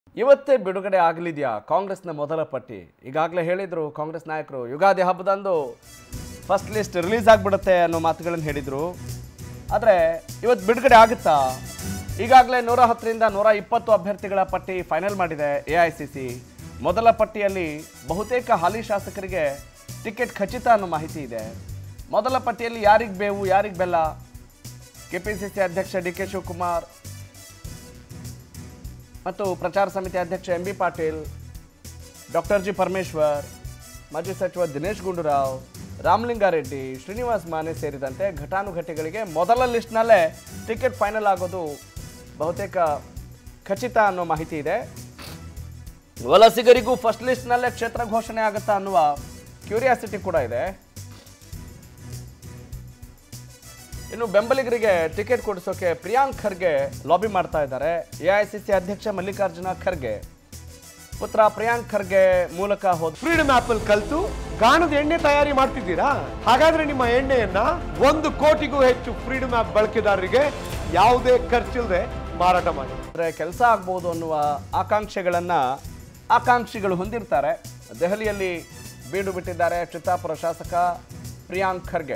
ಇವತ್ತೇ ಬಿಡುಗಡೆ ಆಗಲಿದೆಯಾ ಕಾಂಗ್ರೆಸ್ನ ಮೊದಲ ಪಟ್ಟಿ? ಈಗಾಗಲೇ ಹೇಳಿದ್ರು ಕಾಂಗ್ರೆಸ್ ನಾಯಕರು ಯುಗಾದಿ ಹಬ್ಬದಂದು ಫಸ್ಟ್ ಲಿಸ್ಟ್ ರಿಲೀಸ್ ಆಗಿಬಿಡುತ್ತೆ ಅನ್ನೋ ಮಾತುಗಳನ್ನು ಹೇಳಿದರು. ಆದರೆ ಇವತ್ತು ಬಿಡುಗಡೆ ಆಗುತ್ತಾ? ಈಗಾಗಲೇ 110ರಿಂದ 120 ಅಭ್ಯರ್ಥಿಗಳ ಪಟ್ಟಿ ಫೈನಲ್ ಮಾಡಿದೆ ಎಐಸಿಸಿ. ಮೊದಲ ಪಟ್ಟಿಯಲ್ಲಿ ಬಹುತೇಕ ಹಾಲಿ ಶಾಸಕರಿಗೆ ಟಿಕೆಟ್ ಖಚಿತ ಅನ್ನೋ ಮಾಹಿತಿ ಇದೆ. ಮೊದಲ ಪಟ್ಟಿಯಲ್ಲಿ ಯಾರಿಗೆ ಬೇವು ಯಾರಿಗೆ ಬೆಲ್ಲ? ಕೆಪಿಸಿಸಿ ಅಧ್ಯಕ್ಷ ಡಿ.ಕೆ. ಶಿವಕುಮಾರ್ ಮತ್ತು ಪ್ರಚಾರ ಸಮಿತಿ ಅಧ್ಯಕ್ಷ ಎಂ.ಬಿ. ಪಾಟೀಲ್, ಡಾಕ್ಟರ್ ಜಿ ಪರಮೇಶ್ವರ್, ಮಾಜಿ ಸಚಿವ ದಿನೇಶ್ ಗುಂಡೂರಾವ್, ರಾಮಲಿಂಗಾರೆಡ್ಡಿ, ಶ್ರೀನಿವಾಸ್ ಮಾನೆ ಸೇರಿದಂತೆ ಘಟಾನುಘಟಿಗಳಿಗೆ ಮೊದಲ ಲಿಸ್ಟ್ನಲ್ಲೇ ಟಿಕೆಟ್ ಫೈನಲ್ ಆಗೋದು ಬಹುತೇಕ ಖಚಿತ ಅನ್ನೋ ಮಾಹಿತಿ ಇದೆ. ವಲಸಿಗರಿಗೂ ಫಸ್ಟ್ ಲಿಸ್ಟ್ನಲ್ಲೇ ಕ್ಷೇತ್ರ ಘೋಷಣೆ ಆಗುತ್ತಾ ಅನ್ನುವ ಕ್ಯೂರಿಯಾಸಿಟಿ ಕೂಡ ಇದೆ. ಇನ್ನು ಬೆಂಬಲಿಗರಿಗೆ ಟಿಕೆಟ್ ಕೊಡಿಸೋಕೆ ಪ್ರಿಯಾಂಕ್ ಖರ್ಗೆ ಲಾಬಿ ಮಾಡ್ತಾ ಇದ್ದಾರೆ. ಎಐಸಿಸಿ ಅಧ್ಯಕ್ಷ ಮಲ್ಲಿಕಾರ್ಜುನ ಖರ್ಗೆ ಪುತ್ರ ಪ್ರಿಯಾಂಕ್ ಖರ್ಗೆ ಮೂಲಕ ಫ್ರೀಡಮ್ ಆಪ್ ಅಲ್ಲಿ ಕಲಿತು ಗಾಣದ ಎಣ್ಣೆ ತಯಾರಿ ಮಾಡ್ತಿದ್ದೀರಾ? ಹಾಗಾದ್ರೆ ನಿಮ್ಮ ಎಣ್ಣೆಯನ್ನ 1 ಕೋಟಿಗೂ ಹೆಚ್ಚು ಫ್ರೀಡಮ್ ಆಪ್ ಬಳಕೆದಾರರಿಗೆ ಯಾವುದೇ ಖರ್ಚಿಲ್ಲದೆ ಮಾರಾಟ ಮಾಡಿ ಕೆಲಸ ಆಗ್ಬಹುದು ಅನ್ನುವ ಆಕಾಂಕ್ಷಿಗಳು ಹೊಂದಿರ್ತಾರೆ. ದೆಹಲಿಯಲ್ಲಿ ಬೀಡು ಬಿಟ್ಟಿದ್ದಾರೆ ಚಿತ್ತಾಪುರ ಶಾಸಕ ಪ್ರಿಯಾಂಕ್ ಖರ್ಗೆ.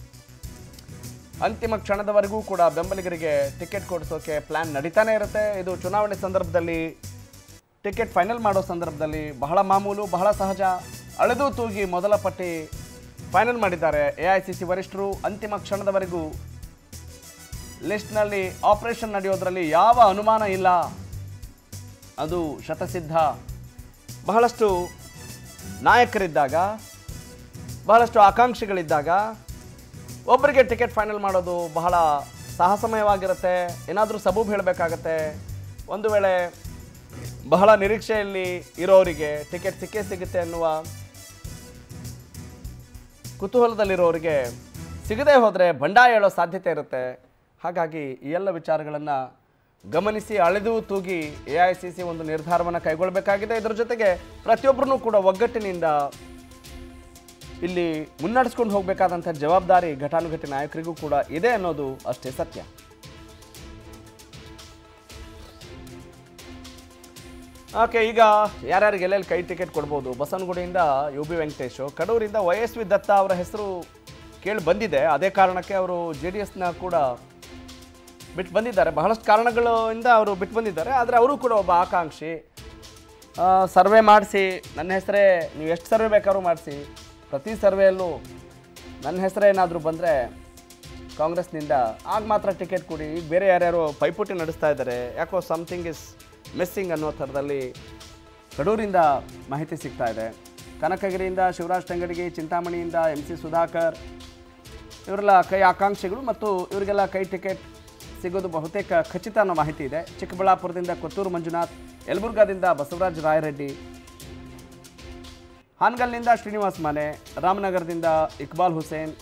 ಅಂತಿಮ ಕ್ಷಣದವರೆಗೂ ಕೂಡ ಬೆಂಬಲಿಗರಿಗೆ ಟಿಕೆಟ್ ಕೊಡಿಸೋಕೆ ಪ್ಲಾನ್ ನಡೀತಾನೆ ಇರುತ್ತೆ. ಇದು ಚುನಾವಣೆ ಸಂದರ್ಭದಲ್ಲಿ ಟಿಕೆಟ್ ಫೈನಲ್ ಮಾಡೋ ಸಂದರ್ಭದಲ್ಲಿ ಬಹಳ ಮಾಮೂಲು, ಬಹಳ ಸಹಜ. ಅಳೆದು ತೂಗಿ ಮೊದಲ ಪಟ್ಟಿ ಫೈನಲ್ ಮಾಡಿದ್ದಾರೆ ಎಐಸಿಸಿ ವರಿಷ್ಠರು. ಅಂತಿಮ ಕ್ಷಣದವರೆಗೂ ಲಿಸ್ಟ್ನಲ್ಲಿ ಆಪರೇಷನ್ ನಡೆಯೋದ್ರಲ್ಲಿ ಯಾವ ಅನುಮಾನ ಇಲ್ಲ, ಅದು ಶತಸಿದ್ಧ. ಬಹಳಷ್ಟು ನಾಯಕರಿದ್ದಾಗ, ಬಹಳಷ್ಟು ಆಕಾಂಕ್ಷಿಗಳಿದ್ದಾಗ ಒಬ್ಬರಿಗೆ ಟಿಕೆಟ್ ಫೈನಲ್ ಮಾಡೋದು ಬಹಳ ಸಾಹಸಮಯವಾಗಿರುತ್ತೆ. ಏನಾದರೂ ಸಬೂಬ್ ಹೇಳಬೇಕಾಗತ್ತೆ. ಒಂದು ವೇಳೆ ಬಹಳ ನಿರೀಕ್ಷೆಯಲ್ಲಿ ಇರೋರಿಗೆ ಟಿಕೆಟ್ ಸಿಕ್ಕೇ ಸಿಗುತ್ತೆ ಅನ್ನುವ ಕುತೂಹಲದಲ್ಲಿರೋರಿಗೆ ಸಿಗದೇ ಹೋದರೆ ಬಂಡಾಯ ಹೇಳೋ ಸಾಧ್ಯತೆ ಇರುತ್ತೆ. ಹಾಗಾಗಿ ಈ ಎಲ್ಲ ವಿಚಾರಗಳನ್ನು ಗಮನಿಸಿ ಅಳೆದು ತೂಗಿ ಎಐಸಿಸಿ ಒಂದು ನಿರ್ಧಾರವನ್ನು ಕೈಗೊಳ್ಳಬೇಕಾಗಿದೆ. ಇದರ ಜೊತೆಗೆ ಪ್ರತಿಯೊಬ್ಬರೂ ಕೂಡ ಒಗ್ಗಟ್ಟಿನಿಂದ ಇಲ್ಲಿ ಮುನ್ನಡೆಸ್ಕೊಂಡು ಹೋಗಬೇಕಾದಂಥ ಜವಾಬ್ದಾರಿ ಘಟಾನುಘಟಿ ನಾಯಕರಿಗೂ ಕೂಡ ಇದೆ ಅನ್ನೋದು ಅಷ್ಟೇ ಸತ್ಯ. ಓಕೆ, ಈಗ ಯಾರ್ಯಾರಿಗೆ ಎಲ್ಲೆಲ್ಲಿ ಕೈ ಟಿಕೆಟ್ ಕೊಡ್ಬೋದು? ಬಸವನಗುಡಿಯಿಂದ ಯು.ಬಿ. ವೆಂಕಟೇಶು, ಕಡೂರಿಂದ ವೈ.ಎಸ್.ವಿ. ದತ್ತ ಅವರ ಹೆಸರು ಕೇಳಿ ಬಂದಿದೆ. ಅದೇ ಕಾರಣಕ್ಕೆ ಅವರು JDSನ ಕೂಡ ಬಿಟ್ಟು ಬಂದಿದ್ದಾರೆ. ಬಹಳಷ್ಟು ಕಾರಣಗಳಿಂದ ಅವರು ಬಿಟ್ಟು ಬಂದಿದ್ದಾರೆ. ಆದರೆ ಅವರು ಕೂಡ ಒಬ್ಬ ಆಕಾಂಕ್ಷಿ. ಸರ್ವೆ ಮಾಡಿಸಿ ನನ್ನ ಹೆಸರೇ, ನೀವು ಎಷ್ಟು ಸರ್ವೆ ಬೇಕಾದ್ರೂ ಮಾಡಿಸಿ, ಪ್ರತಿ ಸರ್ವೆಯಲ್ಲೂ ನನ್ನ ಹೆಸರೇ ಏನಾದರೂ ಬಂದರೆ ಕಾಂಗ್ರೆಸ್ನಿಂದ ಆಗ ಮಾತ್ರ ಟಿಕೆಟ್ ಕೊಡಿ. ಈಗ ಬೇರೆ ಯಾರ್ಯಾರು ಪೈಪೋಟಿ ನಡೆಸ್ತಾ ಇದ್ದಾರೆ, ಯಾಕೋ ಸಮಥಿಂಗ್ ಇಸ್ ಮಿಸ್ಸಿಂಗ್ ಅನ್ನೋ ಥರದಲ್ಲಿ ಕಡೂರಿಂದ ಮಾಹಿತಿ ಸಿಗ್ತಾ ಇದೆ. ಕನಕಗಿರಿಯಿಂದ ಶಿವರಾಜ್ ತಂಗಡಗಿ, ಚಿಂತಾಮಣಿಯಿಂದ MC ಸುಧಾಕರ್, ಇವರೆಲ್ಲ ಕೈ ಆಕಾಂಕ್ಷಿಗಳು ಮತ್ತು ಇವರಿಗೆಲ್ಲ ಕೈ ಟಿಕೆಟ್ ಸಿಗೋದು ಬಹುತೇಕ ಖಚಿತ ಅನ್ನೋ ಮಾಹಿತಿ ಇದೆ. ಚಿಕ್ಕಬಳ್ಳಾಪುರದಿಂದ ಕೊತ್ತೂರು ಮಂಜುನಾಥ್, ಯಲಬುರ್ಗಾದಿಂದ ಬಸವರಾಜ ರಾಯರೆಡ್ಡಿ, ಹಾನಗಲ್ನಿಂದ ಶ್ರೀನಿವಾಸ್ ಮಾನೆ, ರಾಮನಗರದಿಂದ ಇಕ್ಬಾಲ್ ಹುಸೇನ್,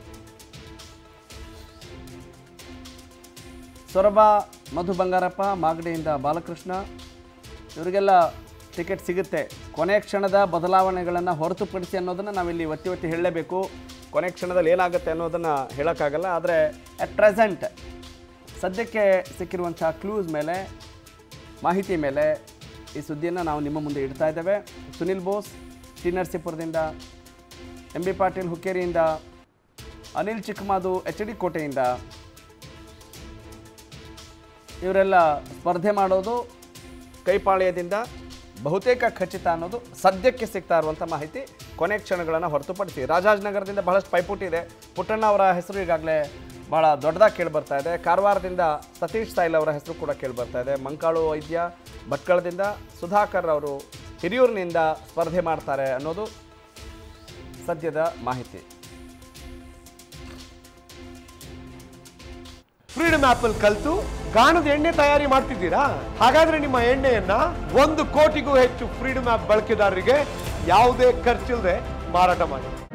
ಸೊರಬ ಮಧು ಬಂಗಾರಪ್ಪ, ಮಾಗಡಿಯಿಂದ ಬಾಲಕೃಷ್ಣ, ಇವರಿಗೆಲ್ಲ ಟಿಕೆಟ್ ಸಿಗುತ್ತೆ. ಕೊನೆ ಕ್ಷಣದ ಬದಲಾವಣೆಗಳನ್ನು ಹೊರತುಪಡಿಸಿ ಅನ್ನೋದನ್ನು ನಾವಿಲ್ಲಿ ಒತ್ತಿ ಒತ್ತಿ ಹೇಳಲೇಬೇಕು. ಕೊನೆ ಕ್ಷಣದಲ್ಲಿ ಏನಾಗುತ್ತೆ ಅನ್ನೋದನ್ನು ಹೇಳೋಕ್ಕಾಗಲ್ಲ. ಆದರೆ ಅಟ್ ಪ್ರೆಸೆಂಟ್ ಸದ್ಯಕ್ಕೆ ಸಿಕ್ಕಿರುವಂಥ ಕ್ಲೂಸ್ ಮೇಲೆ, ಮಾಹಿತಿ ಮೇಲೆ ಈ ಸುದ್ದಿಯನ್ನು ನಾವು ನಿಮ್ಮ ಮುಂದೆ ಇಡ್ತಾ ಇದ್ದೇವೆ. ಸುನಿಲ್ ಬೋಸ್ ಟಿ ನರಸೀಪುರದಿಂದ, ಎಂ.ಬಿ. ಪಾಟೀಲ್ ಹುಕ್ಕೇರಿಯಿಂದ, ಅನಿಲ್ ಚಿಕ್ಕಮಾದು HD ಕೋಟೆಯಿಂದ ಇವರೆಲ್ಲ ಸ್ಪರ್ಧೆ ಮಾಡೋದು ಕೈಪಾಳ್ಯದಿಂದ ಬಹುತೇಕ ಖಚಿತ ಅನ್ನೋದು ಸದ್ಯಕ್ಕೆ ಸಿಗ್ತಾ ಇರುವಂಥ ಮಾಹಿತಿ. ಕೊನೆ ಕ್ಷಣಗಳನ್ನು ಹೊರತುಪಡಿಸಿ ರಾಜಾಜನಗರದಿಂದ ಬಹಳಷ್ಟು ಪೈಪೋಟಿ ಇದೆ. ಪುಟ್ಟಣ್ಣ ಅವರ ಹೆಸರು ಈಗಾಗಲೇ ಭಾಳ ದೊಡ್ಡದಾಗಿ ಕೇಳಿಬರ್ತಾ ಇದೆ. ಕಾರವಾರದಿಂದ ಸತೀಶ್ ಸಾಯಿಲ್ ಅವರ ಹೆಸರು ಕೂಡ ಕೇಳಿಬರ್ತಾ ಇದೆ. ಮಂಕಾಳು ವೈದ್ಯ ಭಟ್ಕಳದಿಂದ ಸುಧಾಕರ್ ಅವರು ಹಿರಿಯೂರಿನಿಂದ ಸ್ಪರ್ಧೆ ಮಾಡ್ತಾರೆ ಅನ್ನೋದು ಸದ್ಯದ ಮಾಹಿತಿ. ಫ್ರೀಡಮ್ ಆಪ್ ಅಲ್ಲಿ ಕಲಿತು ಗಾಣದ ಎಣ್ಣೆ ತಯಾರಿ ಮಾಡ್ತಿದ್ದೀರಾ? ಹಾಗಾದ್ರೆ ನಿಮ್ಮ ಎಣ್ಣೆಯನ್ನ 1 ಕೋಟಿಗೂ ಹೆಚ್ಚು ಫ್ರೀಡಮ್ ಆಪ್ ಬಳಕೆದಾರರಿಗೆ ಯಾವುದೇ ಖರ್ಚಿಲ್ಲದೆ ಮಾರಾಟ ಮಾಡಿ.